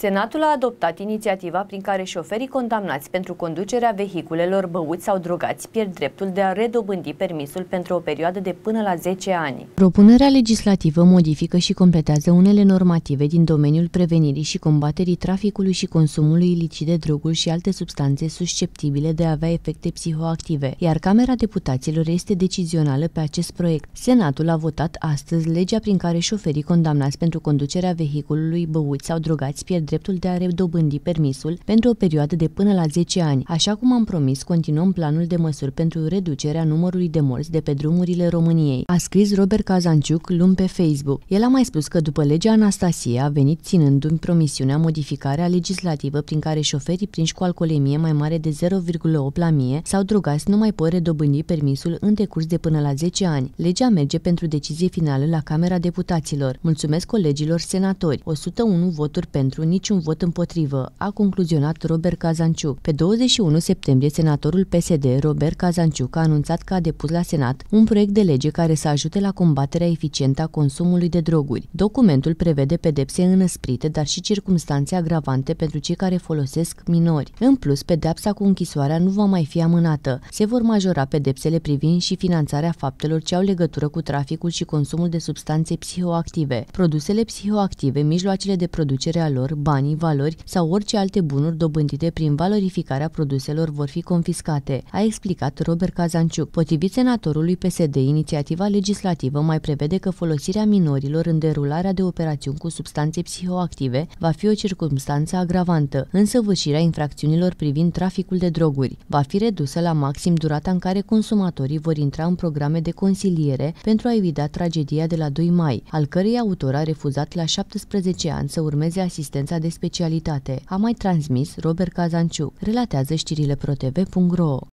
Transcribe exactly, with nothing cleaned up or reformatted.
Senatul a adoptat inițiativa prin care șoferii condamnați pentru conducerea vehiculelor băuți sau drogați pierd dreptul de a redobândi permisul pentru o perioadă de până la zece ani. Propunerea legislativă modifică și completează unele normative din domeniul prevenirii și combaterii traficului și consumului ilicit de droguri și alte substanțe susceptibile de a avea efecte psihoactive, iar Camera Deputaților este decizională pe acest proiect. Senatul a votat astăzi legea prin care șoferii condamnați pentru conducerea vehiculului băuți sau drogați pierd dreptul de a redobândi permisul pentru o perioadă de până la zece ani. Așa cum am promis, continuăm planul de măsuri pentru reducerea numărului de morți de pe drumurile României, a scris Robert Cazanciuc luni pe Facebook. El a mai spus că după legea Anastasie a venit ținându-mi promisiunea modificarea legislativă prin care șoferii prinși cu alcoolemie mai mare de zero virgulă opt la mie sau drogați nu mai pot redobândi permisul în decurs de până la zece ani. Legea merge pentru decizie finală la Camera Deputaților. Mulțumesc colegilor senatori. o sută unu voturi pentru, niciun vot împotrivă, a concluzionat Robert Cazanciuc. Pe douăzeci și unu septembrie, senatorul P S D, Robert Cazanciuc, a anunțat că a depus la Senat un proiect de lege care să ajute la combaterea eficientă a consumului de droguri. Documentul prevede pedepse înăsprite, dar și circumstanțe agravante pentru cei care folosesc minori. În plus, pedepsa cu închisoarea nu va mai fi amânată. Se vor majora pedepsele privind și finanțarea faptelor ce au legătură cu traficul și consumul de substanțe psihoactive. Produsele psihoactive, mijloacele de producere a lor, banii, valori sau orice alte bunuri dobândite prin valorificarea produselor vor fi confiscate, a explicat Robert Cazanciuc. Potrivit senatorului P S D, inițiativa legislativă mai prevede că folosirea minorilor în derularea de operațiuni cu substanțe psihoactive va fi o circumstanță agravantă, însăvârșirea infracțiunilor privind traficul de droguri. Va fi redusă la maxim durata în care consumatorii vor intra în programe de consiliere pentru a evita tragedia de la doi mai, al cărei autor a refuzat la șaptesprezece ani să urmeze asistența de specialitate, a mai transmis Robert Cazanciuc, relatează știrile pro t v punct ro.